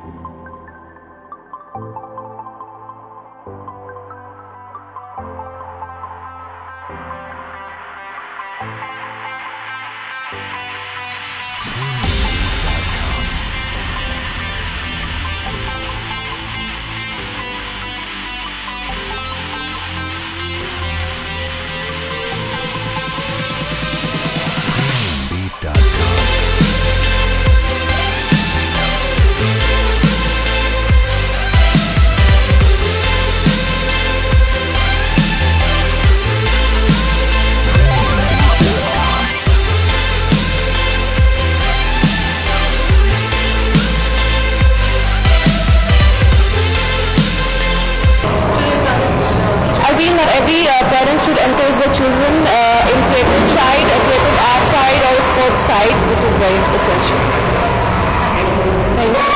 Every parent should encourage their children in creative side, creative art side or sports side, which is very essential. Thank you.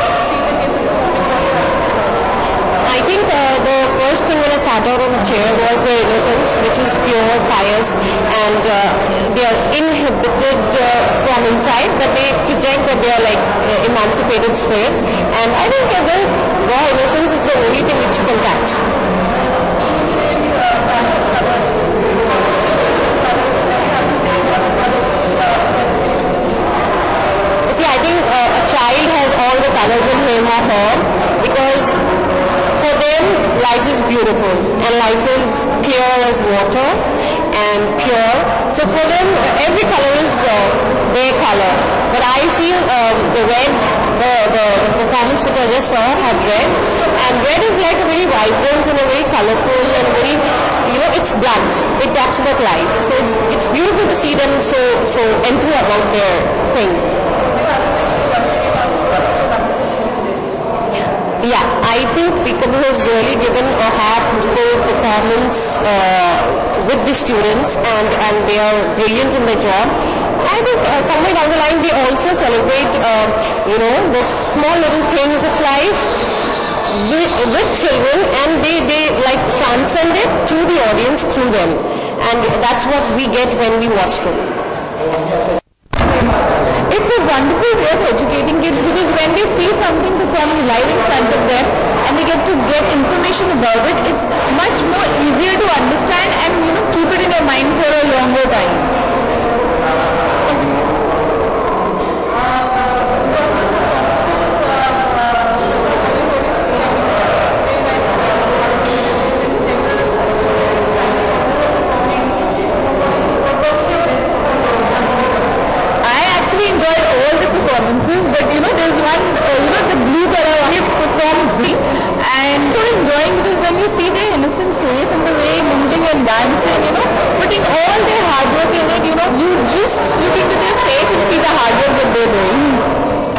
I think the first thing when I sat out on the chair was their innocence, which is pure, pious, and they are inhibited from inside, but they project that they are like emancipated spirit. And I think the raw innocence is the only thing which you can catch. See, I think a child has all the colors in him or her because for them life is beautiful and life is clear as water and pure. So for them every color is their color. But I feel the red, the performance which I just saw had red, and red is like a very vibrant and a very colorful and very, it's blunt. It talks about life. So it's beautiful to see them so enter about their thing. Yeah, I think Peekaboo has really given a heartful performance with the students, and they are brilliant in their job. I think somewhere down the line they also celebrate, the small little things of life with children, and they like transcend it to the audience through them, and that's what we get when we watch them. It's a wonderful way of educating kids because when they see something performing live in front of them and they get to get information about it, it's much more easier to understand and keep it in your mind for a longer time. But there's one, the blue color they perform green, and so enjoying because when you see their innocent face and the way moving and dancing, putting all their hard work in it, you just look into their face and see the hard work that they're doing.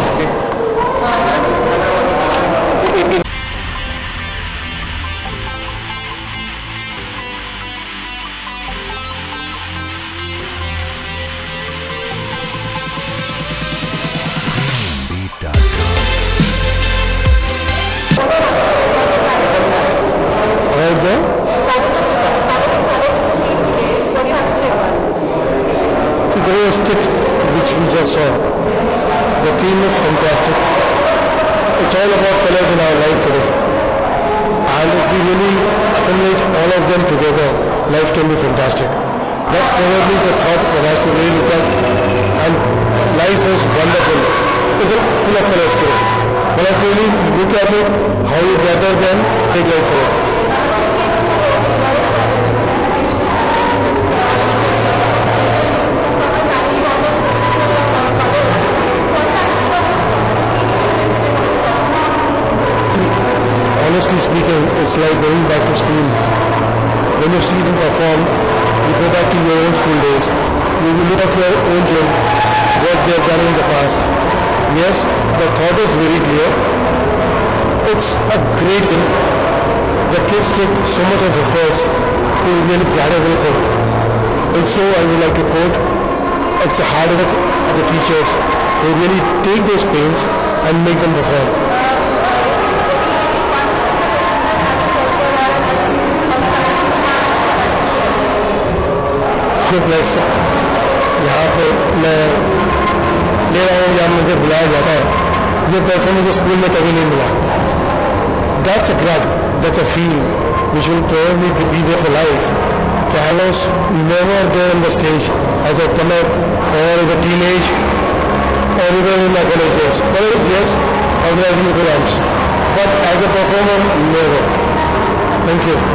Skit which we just saw. The theme is fantastic. It's all about colors in our life today. And if we really accumulate all of them together, life can be fantastic. That's probably the thought that has to really look at. And life is wonderful. It's full of colors today. But if you really look at it, how you gather them, take life forward. Honestly speaking, it's like going back to school. When you see them perform, you go back to your own school days. You will look at your own children, what they have done in the past. Yes, the thought is very clear. It's a great thing. The kids took so much of efforts to really grab everything. Also, I would like to quote, it's a hard work of the teachers who really take those pains and make them perform. Platform यहाँ पे मैं ले रहा हूँ या मुझे बुलाया जाता है ये परफॉर्मेंस स्कूल में कभी नहीं मिला. That's a grab, that's a feel which will probably be there for life. Carlos never there on the stage as a comer or as a teenage or even in my college years. College, yes, organizing programs. But as a performer, never. Thank you.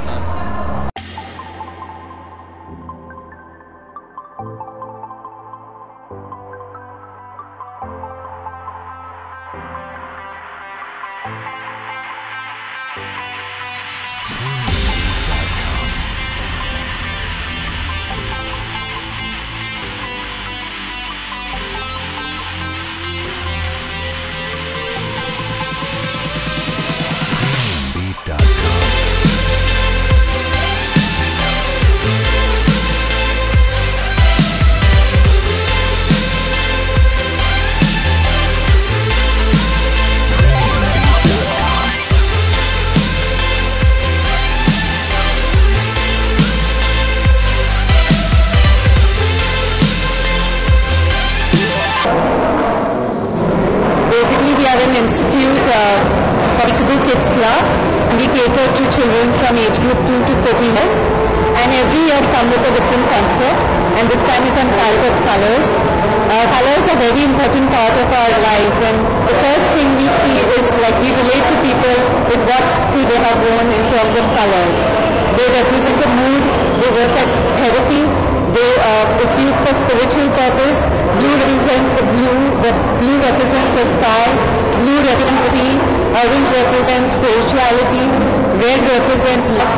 Institute Peekaboo Kids Club. We cater to children from age group 2 to 14 years, and every year come with a different concept, and this time it's on palette of colors. Colors are a very important part of our lives, and the first thing we see is like we relate to people with what they have worn in terms of colors. They represent a mood, they work as therapy, it's used for spiritual purpose. Blue represents the blue represents the sky, blue represents the sea, orange represents spirituality, red represents love.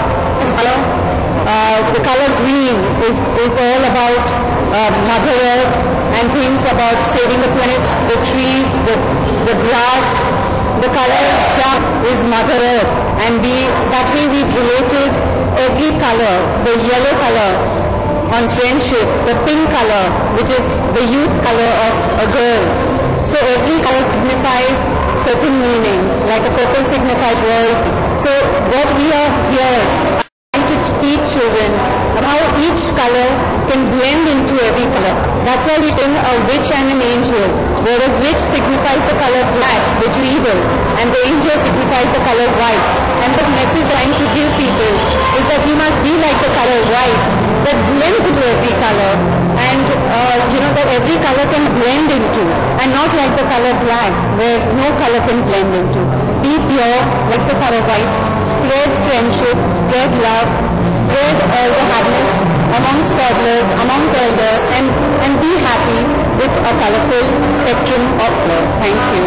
The color green is all about Mother Earth and things about saving the planet, the trees, the grass. The color black is Mother Earth, and that way we've related every color, the yellow color on friendship, the pink color, which is the youth color of a girl. So every color signifies certain meanings, like a purple signifies world. So what we are here trying to teach children how each color can blend into every color. That's why we bring a witch and an angel, where a witch signifies the color black, which is evil, and the angel signifies the color white. And the message I'm trying to give people is that you must be like the color white, that blends into every color, and that every color can blend into, and not like the color black, where no color can blend into. Be pure like the color white, spread friendship, spread love, spread all the happiness amongst toddlers, amongst elders, and be happy with a colorful spectrum of love. Thank you.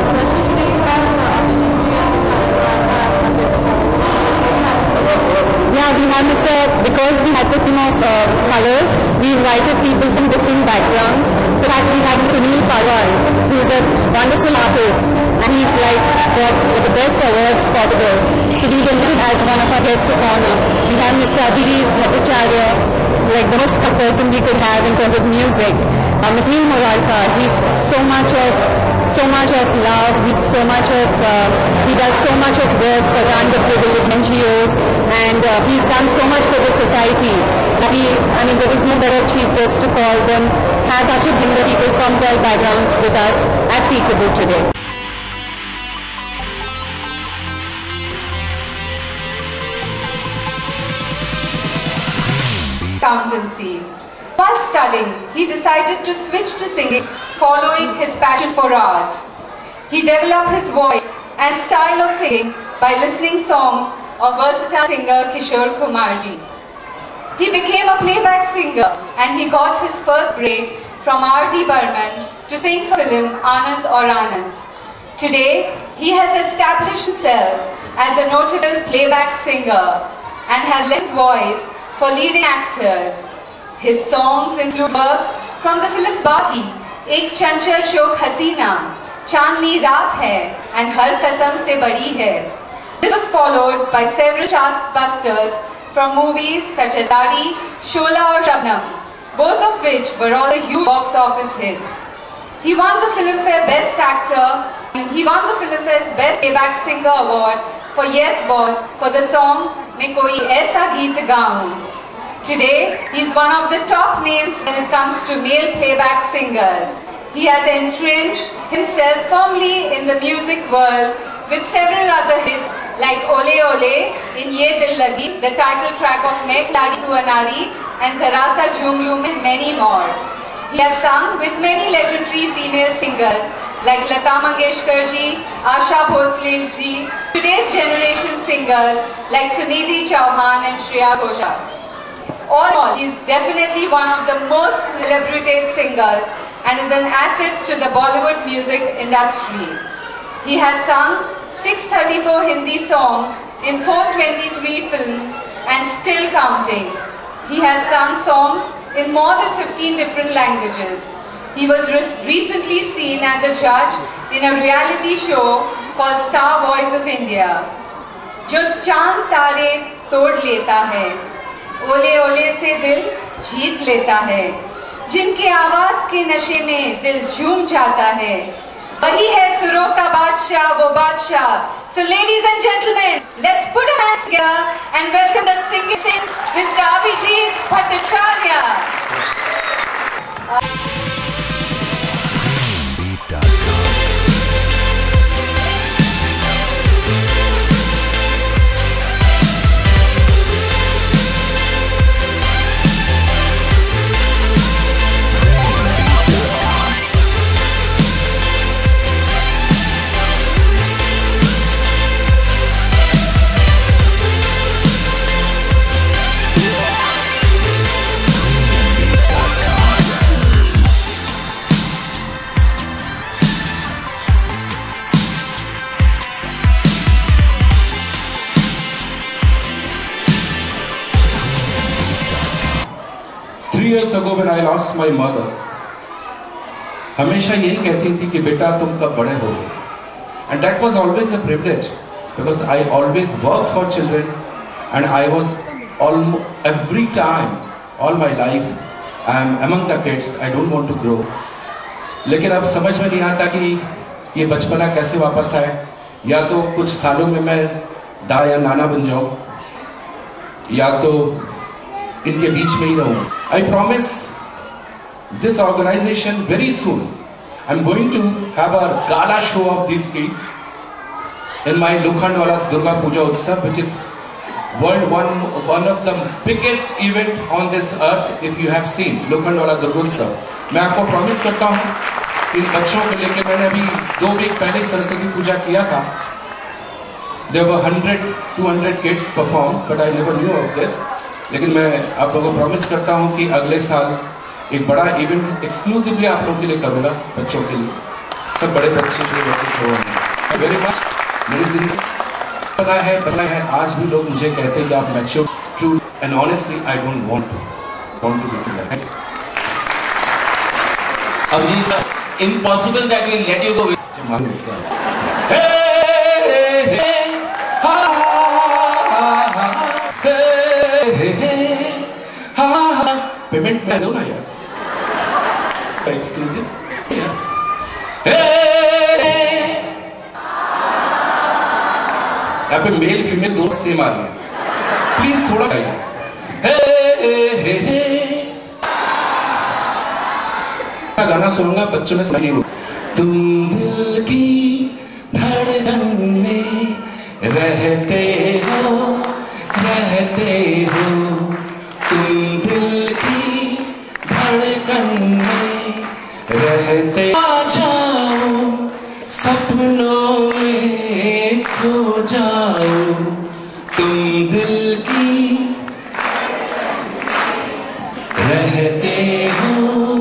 Yeah, we have because we had the theme of colors, we invited people from different backgrounds. So we had Sunil Pawar, who is a wonderful artist, and he's got the best awards possible. So we invited as one of our guests of honor. We have Mr. Abhijit Bhattacharya, like the most person we could have in terms of music. Mr. Moralka, he's so much of love, he does so much of work for underprivileged NGOs, and he's done so much for the society. There is no better chief guest to call than have such a blend of people from their backgrounds with us at Peekaboo today. Accountancy. While studying, he decided to switch to singing, following his passion for art. He developed his voice and style of singing by listening songs of versatile singer Kishore Kumarji. He became a playback singer, and he got his first break from R.D. Burman to sing for film Anand Aur Anand. Today, he has established himself as a notable playback singer and has lent his voice for leading actors. His songs include work from the film Baki, Ek Chanchal Shok Hasina, Chandni Raat Hai, and Har Kasam Se Badi Hai. This was followed by several chartbusters from movies such as Dadi, Shola or Shabnam, both of which were all huge box office hits. He won the Filmfare Best Actor and he won the Filmfare's Best Playback Singer Award for Yes Boss for the song Main Koi Aisa Geet Gaun. Today, he is one of the top names when it comes to male playback singers. He has entrenched himself firmly in the music world with several other hits like Ole Ole in Ye Dil Lagi, the title track of Main Khiladi Tu Anari, and Zara Sa Jhoom Loom and many more. He has sung with many legendary female singers like Lata Mangeshkar ji, Asha Bhosle ji, today's generation singers like Sunidhi Chauhan and Shreya Ghoshal. All in all, he is definitely one of the most celebrated singers and is an asset to the Bollywood music industry. He has sung 634 Hindi songs in 423 films and still counting. He has sung songs in more than 15 different languages. He was recently seen as a judge in a reality show called Star Voice of India. जो चांद तारे तोड़ लेता है, ओले ओले से दिल जीत लेता है, जिनके आवाज के नशे में दिल झूम जाता है, वही है सुरों का बादशाह, वो बादशाह. So ladies and gentlemen, let's put our hands together and welcome the singing Mr. Abhijit Bhattacharya. Years ago when I lost my mother, हमेशा यही कहती थी कि बेटा तुम कब बड़े होगे, and that was always a privilege because I always worked for children and I was every time all my life I am among the kids. I don't want to grow. लेकिन अब समझ में नहीं आता कि ये बचपना कैसे वापस आए. या तो कुछ सालों में मैं दादा या नाना बन जाऊं या तो इनके बीच में ही रहूं. I promise this organization very soon I'm going to have a gala show of these kids in my Lokhandwala Durga Puja Utsav, which is one of the biggest event on this earth. If you have seen Lokhandwala Durga Utsav, मैं आपको promise करता हूँ इन बच्चों को लेके मैंने अभी 2 week पहले सरस्वती पूजा किया था. There were 100-200 kids perform, but I never knew of this. लेकिन मैं आप लोगों को प्रॉमिस करता हूँ कि अगले साल एक बड़ा इवेंट एक्सक्लूसिवली आप लोगों के लिए करूँगा, बच्चों के लिए, सब बड़े बच्चे के बच्चे से होंगे. वेरी मच मेरी जिंदगी पता है आज भी लोग मुझे कहते हैं कि आप mature, true and honestly I don't want to be like. Abhijit sir, impossible that we'll let you go. Payment में दो ना यार, एक्सक्लूसिव. यहाँ पे मेल फीमेल दोनों सेम आ रही है. प्लीज थोड़ा सा गाना सुनूंगा, बच्चों में समझ. तुम दिल की धड़कन में रहते हो, तुम दिल की धड़कन में रहते. आ जाओ सपनों में खो जाओ, तुम दिल की रहते हो.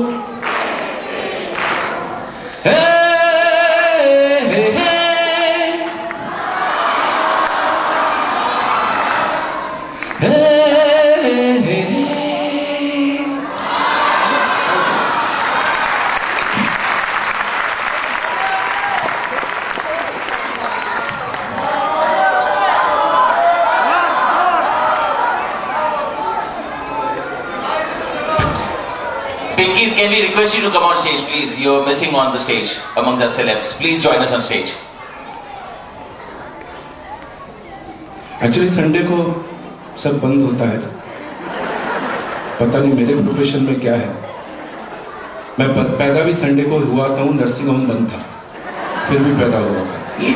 Pinky, can we request you to come on stage, please? You're missing on the stage amongst the celebs. Please join us on stage. Actually Sunday को सब बंद होता है, पता नहीं मेरे प्रोफेशन में क्या है. मैं पैदा भी संडे को हुआ था, नर्सिंग होम बंद था, फिर भी पैदा हुआ था।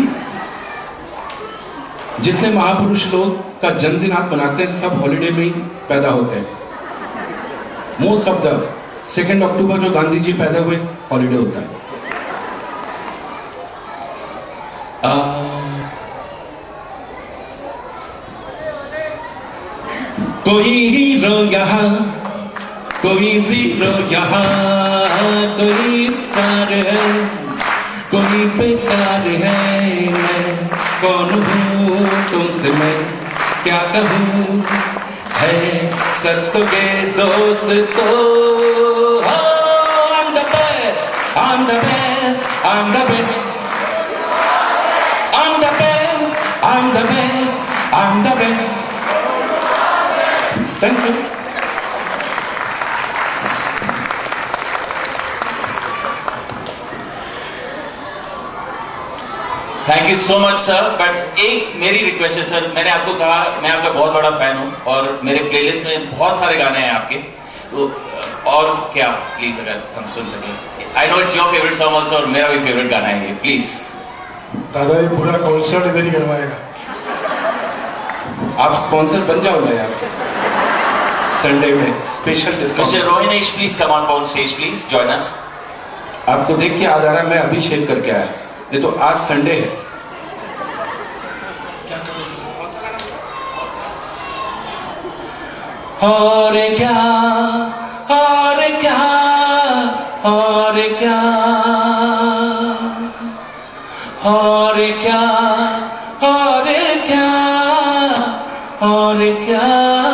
जितने महापुरुष लोग का जन्मदिन आप मनाते हैं सब हॉलिडे में ही पैदा होते हैं। मोस्ट ऑफ द 2 अक्टूबर जो गांधी जी पैदा हुए हॉलिडे होता है। कोई हीरो यहाँ, कोई जीरो यहाँ, कोई स्टार है, कोई बेकार है। मैं कौन हूँ तुमसे मैं क्या कहूँ, है सच तो के दोस्त तो। I'm the best, I'm the best, I'm the best, I'm the best, I'm the best, I'm the best. Thank you. Thank you so much sir. But एक मेरी रिक्वेस्ट है सर, मैंने आपको कहा मैं आपका बहुत बड़ा फैन हूँ और मेरे प्लेलिस्ट में बहुत सारे गाने हैं आपके, तो और क्या प्लीज अगर हम सुन सकें। I know it's your favourite song also और मेरा भी फेवरेट गाना है ये, प्लीज। दादा ये पूरा कॉन्सर्ट इधर ही करवाएगा। आप स्पॉन्सर बन जाओ ना यार, संडे में special discount. Mister Rohinesh please come on stage, please join us. आपको देख के याद आ रहा है मैं अभी शेव करके आया, नहीं तो आज संडे है। और क्या, और क्या, और क्या, और क्या, और क्या, और क्या,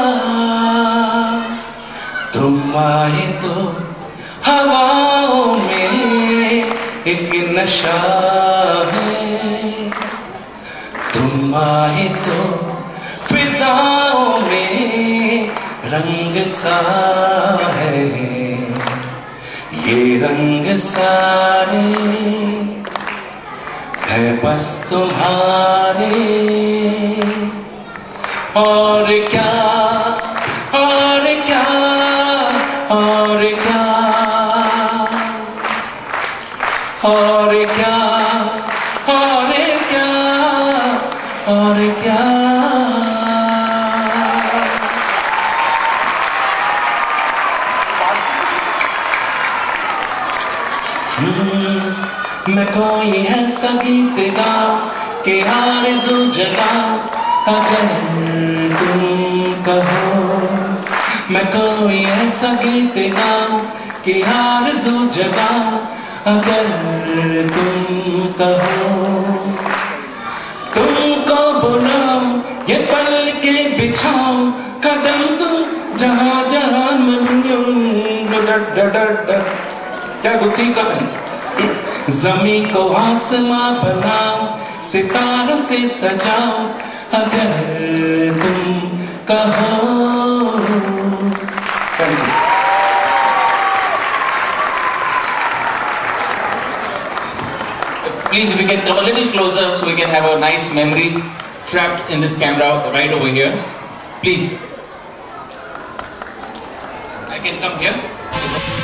तुम आए तो हवाओं में एक नशा है, तुम आए तो फिजाओं में रंग सा है, ये रंग सारे है बस तुम्हारे। और क्या, और क्या, और क्या, और क्या, और क्या, और क्या। मैं कोई ऐसा गीत गाऊं कि आरज़ू जगाऊं अगर तुम कहो। मैं कोई ऐसा गीत गाऊं कि आरज़ू जगाऊं अगर तुम कहो। तुमको बुलाऊं ये पल के बिछाऊं कदम तुम जहां जहां में क्या गुत्ती का जमी को आसमां बनाऊं सितारों से सजाऊं अगर तुम कहो। Please, if we can come a little closer so we can have a nice memory trapped in this camera right over here. Please. I can come here.